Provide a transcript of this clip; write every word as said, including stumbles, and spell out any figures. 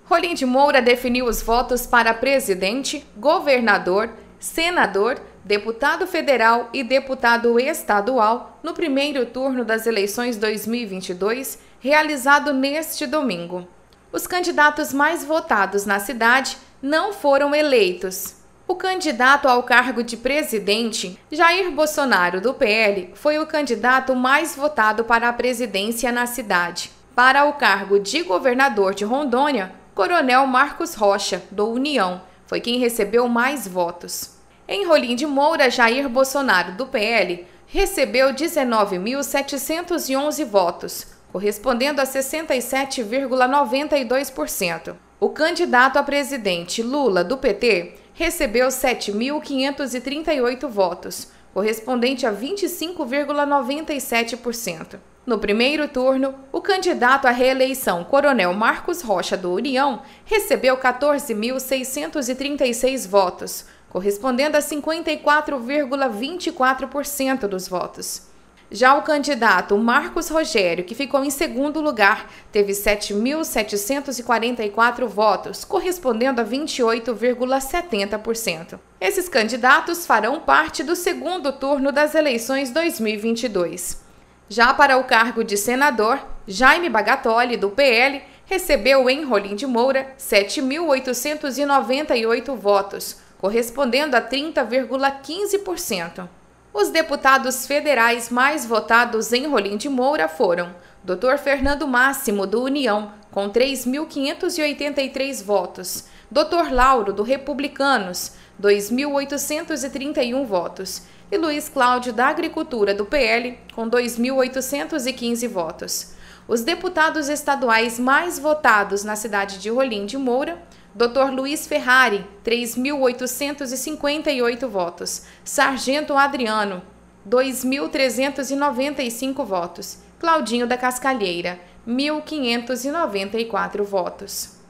Rolim de Moura definiu os votos para presidente, governador, senador, deputado federal e deputado estadual no primeiro turno das eleições dois mil e vinte e dois, realizado neste domingo. Os candidatos mais votados na cidade não foram eleitos. O candidato ao cargo de presidente, Jair Bolsonaro, do P L, foi o candidato mais votado para a presidência na cidade. Para o cargo de governador de Rondônia, Coronel Marcos Rocha, do União, foi quem recebeu mais votos. Em Rolim de Moura, Jair Bolsonaro, do P L, recebeu dezenove mil setecentos e onze votos, correspondendo a sessenta e sete vírgula noventa e dois por cento. O candidato a presidente, Lula, do P T, recebeu sete mil quinhentos e trinta e oito votos, correspondente a vinte e cinco vírgula noventa e sete por cento. No primeiro turno, o candidato à reeleição, Coronel Marcos Rocha, do União, recebeu quatorze mil seiscentos e trinta e seis votos, correspondendo a cinquenta e quatro vírgula vinte e quatro por cento dos votos. Já o candidato Marcos Rogério, que ficou em segundo lugar, teve sete mil setecentos e quarenta e quatro votos, correspondendo a vinte e oito vírgula setenta por cento. Esses candidatos farão parte do segundo turno das eleições dois mil e vinte e dois. Já para o cargo de senador, Jaime Bagatoli, do P L, recebeu em Rolim de Moura sete mil oitocentos e noventa e oito votos, correspondendo a trinta vírgula quinze por cento. Os deputados federais mais votados em Rolim de Moura foram doutor Fernando Máximo, do União, com três mil quinhentos e oitenta e três votos, doutor Lauro, do Republicanos, dois mil oitocentos e trinta e um votos, e Luiz Cláudio, da Agricultura, do P L, com dois mil oitocentos e quinze votos. Os deputados estaduais mais votados na cidade de Rolim de Moura: doutor Luiz Ferrari, três mil oitocentos e cinquenta e oito votos. Sargento Adriano, dois mil trezentos e noventa e cinco votos. Claudinho da Cascalheira, mil quinhentos e noventa e quatro votos.